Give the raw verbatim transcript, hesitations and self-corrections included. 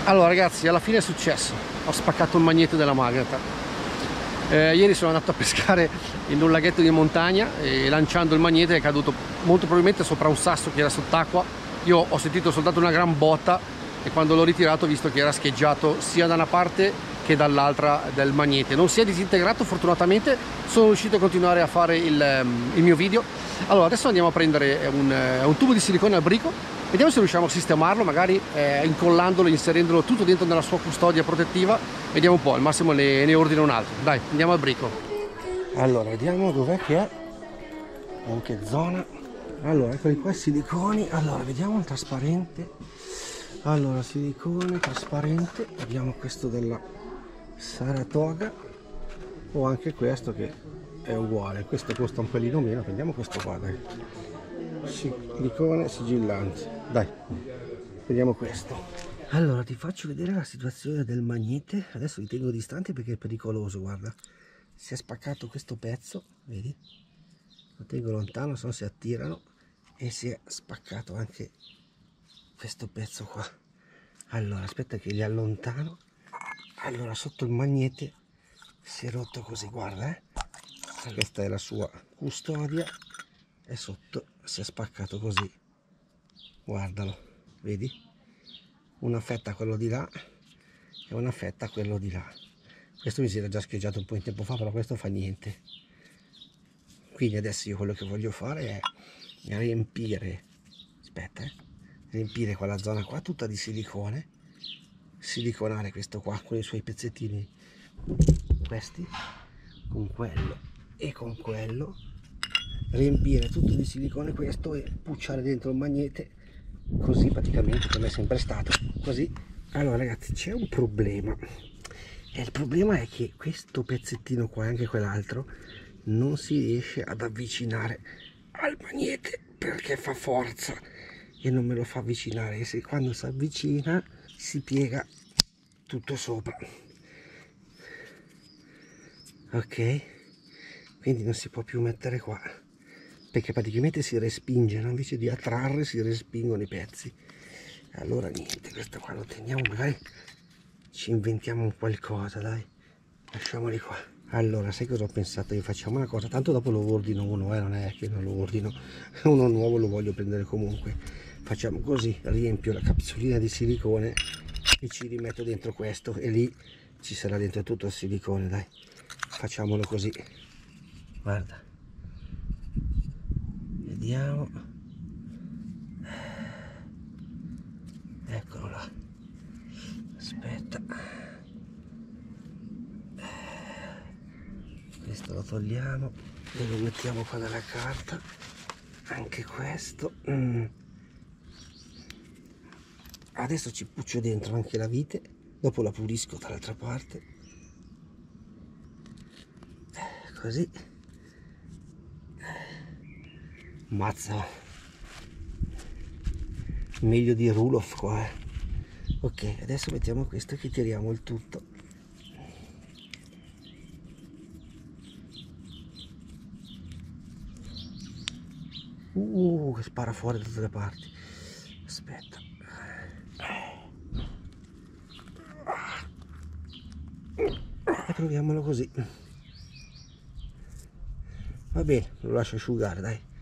Allora ragazzi, alla fine è successo, ho spaccato il magnete della Magnetar. Eh, ieri sono andato a pescare in un laghetto di montagna e lanciando il magnete è caduto molto probabilmente sopra un sasso che era sott'acqua. Io ho sentito soltanto una gran botta e quando l'ho ritirato ho visto che era scheggiato sia da una parte che dall'altra del magnete. Non si è disintegrato fortunatamente, sono riuscito a continuare a fare il, il mio video. Allora adesso andiamo a prendere un, un tubo di silicone al brico. Vediamo se riusciamo a sistemarlo, magari eh, incollandolo, inserendolo tutto dentro nella sua custodia protettiva. Vediamo un po', al massimo ne, ne ordino un altro. Dai, andiamo al brico. Allora, vediamo dov'è che è, in che zona. Allora, eccoli qua, siliconi. Allora, vediamo il trasparente. Allora, silicone, trasparente. Vediamo questo della Saratoga. O anche questo che è uguale. Questo costa un pelino meno, prendiamo questo qua, dai. Silicone sigillante, dai, vediamo questo. Allora ti faccio vedere la situazione del magnete. Adesso li tengo distanti perché è pericoloso, guarda, si è spaccato questo pezzo, vedi, lo tengo lontano se no si attirano, e si è spaccato anche questo pezzo qua. Allora aspetta che li allontano. Allora sotto il magnete si è rotto così, guarda, eh. Questa è la sua custodia e sotto si è spaccato così, guardalo, vedi, una fetta a quello di là e una fetta a quello di là. Questo mi si era già scheggiato un po' in tempo fa, però questo fa niente. Quindi adesso io quello che voglio fare è riempire, aspetta eh, riempire quella zona qua tutta di silicone, siliconare questo qua con i suoi pezzettini, questi con quello e con quello, riempire tutto di silicone questo e pucciare dentro il magnete, così praticamente come è sempre stato così. Allora ragazzi, c'è un problema, e il problema è che questo pezzettino qua e anche quell'altro non si riesce ad avvicinare al magnete perché fa forza e non me lo fa avvicinare, e se quando si avvicina si piega tutto sopra, ok? Quindi non si può più mettere qua perché praticamente si respinge, no? Invece di attrarre si respingono i pezzi. Allora niente, questo qua lo teniamo, magari ci inventiamo un qualcosa, dai, lasciamoli qua. Allora sai cosa ho pensato? Io facciamo una cosa, tanto dopo lo ordino uno, eh? Non è che non lo ordino, uno nuovo lo voglio prendere comunque. Facciamo così, riempio la capsulina di silicone e ci rimetto dentro questo e lì ci sarà dentro tutto il silicone, dai, facciamolo così, guarda. Vediamo, eccolo là, aspetta, questo lo togliamo e lo mettiamo qua dalla carta, anche questo. mm. Adesso ci puccio dentro anche la vite, dopo la pulisco dall'altra parte, così. Mazza, meglio di Rulof qua, eh. Ok, adesso mettiamo questo che tiriamo il tutto. Uh, che spara fuori da tutte le parti. Aspetta. E proviamolo così. Va bene, lo lascio asciugare, dai.